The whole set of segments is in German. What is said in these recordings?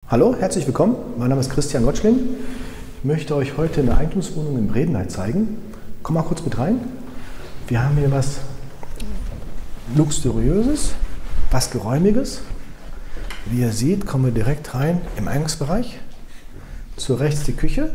Hallo, herzlich willkommen. Mein Name ist Christian Gottschling. Ich möchte euch heute eine Eigentumswohnung in Bredeney zeigen. Komm mal kurz mit rein. Wir haben hier was Luxuriöses, was Geräumiges. Wie ihr seht, kommen wir direkt rein im Eingangsbereich. Zu rechts die Küche.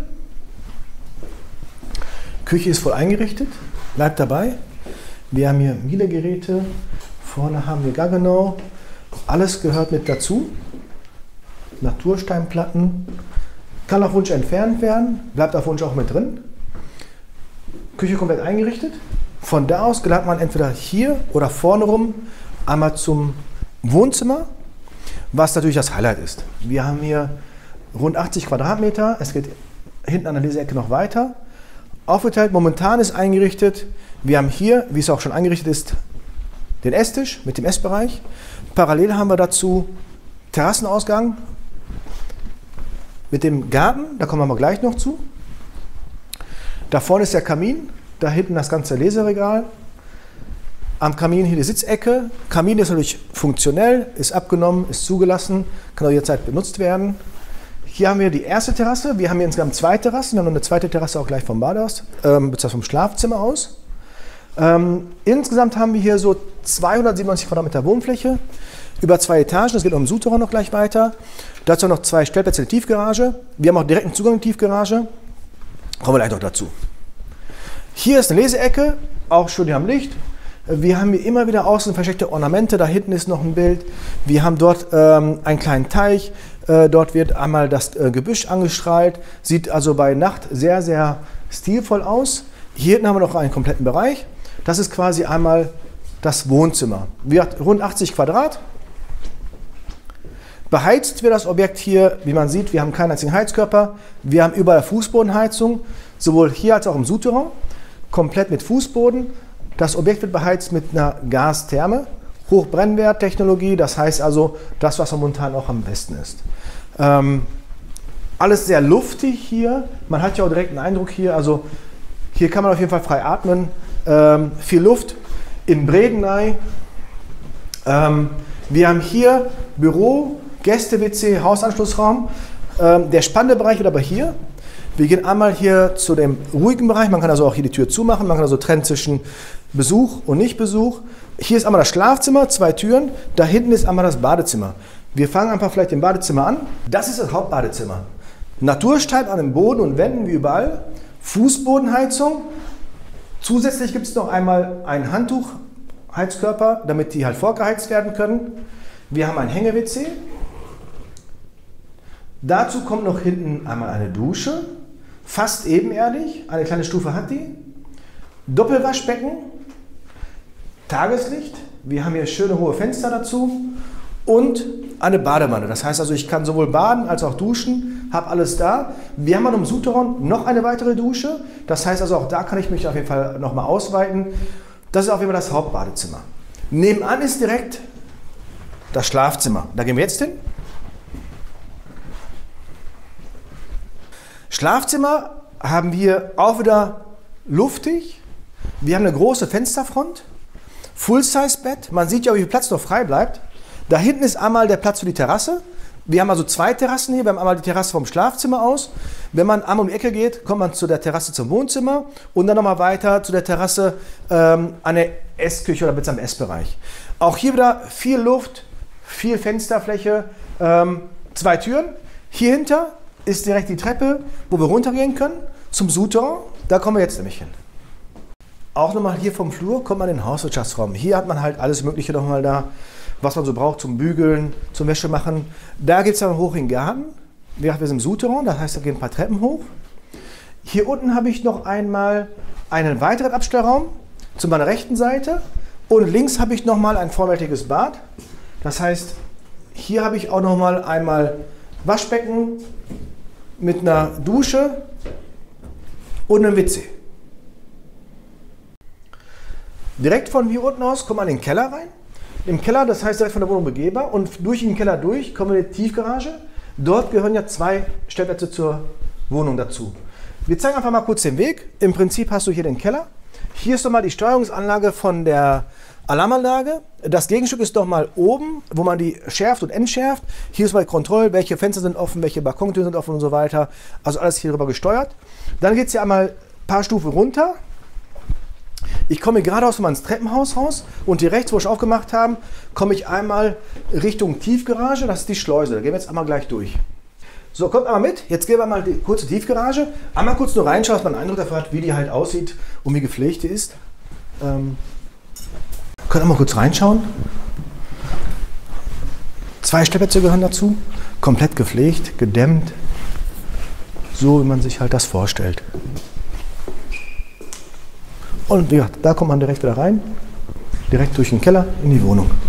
Küche ist voll eingerichtet. Bleibt dabei. Wir haben hier Miele-Geräte. Vorne haben wir Gaggenau. Alles gehört mit dazu. Natursteinplatten. Kann auf Wunsch entfernt werden. Bleibt auf Wunsch auch mit drin. Küche komplett eingerichtet. Von da aus gelangt man entweder hier oder vorne rum einmal zum Wohnzimmer, was natürlich das Highlight ist. Wir haben hier rund 80 Quadratmeter. Es geht hinten an der Leseecke noch weiter. Aufgeteilt, momentan ist eingerichtet. Wir haben hier, wie es auch schon eingerichtet ist, den Esstisch mit dem Essbereich. Parallel haben wir dazu Terrassenausgang mit dem Garten, da kommen wir gleich noch zu. Da vorne ist der Kamin, da hinten das ganze Leseregal. Am Kamin hier die Sitzecke. Kamin ist natürlich funktionell, ist abgenommen, ist zugelassen, kann auch jederzeit benutzt werden. Hier haben wir die erste Terrasse. Wir haben hier insgesamt zwei Terrassen. Wir haben noch eine zweite Terrasse auch gleich vom Bad aus, beziehungsweise vom Schlafzimmer aus. Insgesamt haben wir hier so 297 Quadratmeter Wohnfläche, über 2 Etagen. Das geht auch im Souterrain noch gleich weiter. Dazu noch 2 Stellplätze in der Tiefgarage. Wir haben auch direkten Zugang in die Tiefgarage. Kommen wir gleich noch dazu. Hier ist eine Leseecke, auch schön hier am Licht. Wir haben hier immer wieder außen versteckte Ornamente. Da hinten ist noch ein Bild. Wir haben dort einen kleinen Teich. Dort wird einmal das Gebüsch angestrahlt. Sieht also bei Nacht sehr, sehr stilvoll aus. Hier hinten haben wir noch einen kompletten Bereich. Das ist quasi einmal das Wohnzimmer. Wir haben rund 80 Quadrat. Beheizt wird das Objekt hier, wie man sieht, wir haben keinen einzigen Heizkörper. Wir haben überall Fußbodenheizung, sowohl hier als auch im Souterrain. Komplett mit Fußboden. Das Objekt wird beheizt mit einer Gastherme. Hochbrennwerttechnologie, das heißt also das, was momentan auch am besten ist. Alles sehr luftig hier. Man hat ja auch direkt einen Eindruck hier. Also hier kann man auf jeden Fall frei atmen. Viel Luft in Bredeney. Wir haben hier Büro, Gäste-WC, Hausanschlussraum. Der spannende Bereich wird aber hier. Wir gehen einmal hier zu dem ruhigen Bereich. Man kann also auch hier die Tür zumachen. Man kann also trennen zwischen Besuch und Nicht-Besuch. Hier ist einmal das Schlafzimmer, 2 Türen. Da hinten ist einmal das Badezimmer. Wir fangen einfach vielleicht im Badezimmer an. Das ist das Hauptbadezimmer. Naturstein an den Boden und Wänden wie überall. Fußbodenheizung. Zusätzlich gibt es noch einmal einen Handtuchheizkörper, damit die halt vorgeheizt werden können. Wir haben ein Hänge-WC. Dazu kommt noch hinten einmal eine Dusche. Fast ebenerdig. Eine kleine Stufe hat die. Doppelwaschbecken. Tageslicht. Wir haben hier schöne hohe Fenster dazu. Und eine Badewanne. Das heißt also, ich kann sowohl baden als auch duschen, habe alles da. Wir haben im Souterrain noch eine weitere Dusche. Das heißt also, auch da kann ich mich auf jeden Fall nochmal ausweiten. Das ist auf jeden Fall das Hauptbadezimmer. Nebenan ist direkt das Schlafzimmer. Da gehen wir jetzt hin. Schlafzimmer haben wir auch wieder luftig. Wir haben eine große Fensterfront. Full-Size-Bett. Man sieht ja, wie viel Platz noch frei bleibt. Da hinten ist einmal der Platz für die Terrasse. Wir haben also 2 Terrassen hier. Wir haben einmal die Terrasse vom Schlafzimmer aus. Wenn man einmal um die Ecke geht, kommt man zu der Terrasse zum Wohnzimmer und dann nochmal weiter zu der Terrasse an der Essküche oder bis am Essbereich. Auch hier wieder viel Luft, viel Fensterfläche, 2 Türen. Hier hinter ist direkt die Treppe, wo wir runtergehen können zum Souterrain. Da kommen wir jetzt nämlich hin. Auch nochmal hier vom Flur kommt man in den Hauswirtschaftsraum. Hier hat man halt alles Mögliche nochmal da, was man so braucht zum Bügeln, zum Wäsche machen. Da geht es dann hoch in den Garten. Wir sind im Souterrain, das heißt, da gehen ein paar Treppen hoch. Hier unten habe ich noch einmal einen weiteren Abstellraum zu meiner rechten Seite. Und links habe ich nochmal ein vollwertiges Bad. Das heißt, hier habe ich auch nochmal einmal Waschbecken mit einer Dusche und einem WC. Direkt von hier unten aus kommt man in den Keller rein. Im Keller, das heißt direkt von der Wohnung begehbar, und durch den Keller durch kommen wir in die Tiefgarage. Dort gehören ja 2 Stellplätze zur Wohnung dazu. Wir zeigen einfach mal kurz den Weg. Im Prinzip hast du hier den Keller. Hier ist nochmal die Steuerungsanlage von der Alarmanlage. Das Gegenstück ist nochmal oben, wo man die schärft und entschärft. Hier ist mal Kontrolle, welche Fenster sind offen, welche Balkontüren sind offen und so weiter. Also alles hier rüber gesteuert. Dann geht es hier einmal ein paar Stufen runter. Ich komme geradeaus mal ins Treppenhaus raus und hier rechts, wo wir aufgemacht haben, komme ich einmal Richtung Tiefgarage. Das ist die Schleuse. Da gehen wir jetzt einmal gleich durch. So, kommt einmal mit. Jetzt gehen wir mal die kurze Tiefgarage. Einmal kurz nur reinschauen, dass man einen Eindruck dafür hat, wie die halt aussieht und wie gepflegt die ist. Könnt ihr mal kurz reinschauen. 2 Stellplätze gehören dazu. Komplett gepflegt, gedämmt. So, wie man sich halt das vorstellt. Und wie gesagt, da kommt man direkt wieder rein. Direkt durch den Keller in die Wohnung.